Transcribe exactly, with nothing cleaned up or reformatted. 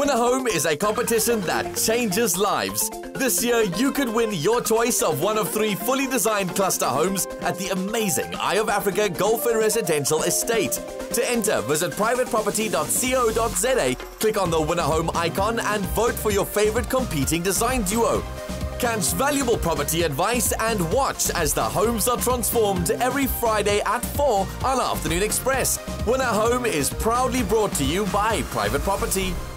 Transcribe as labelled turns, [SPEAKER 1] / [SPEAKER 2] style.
[SPEAKER 1] Win a Home is a competition that changes lives. This year, you could win your choice of one of three fully designed cluster homes at the amazing Eye of Africa Golf and Residential Estate. To enter, visit private property dot co dot za, click on the Win a Home icon and vote for your favorite competing design duo. Catch valuable property advice and watch as the homes are transformed every Friday at four on Afternoon Express. Win a Home is proudly brought to you by Private Property.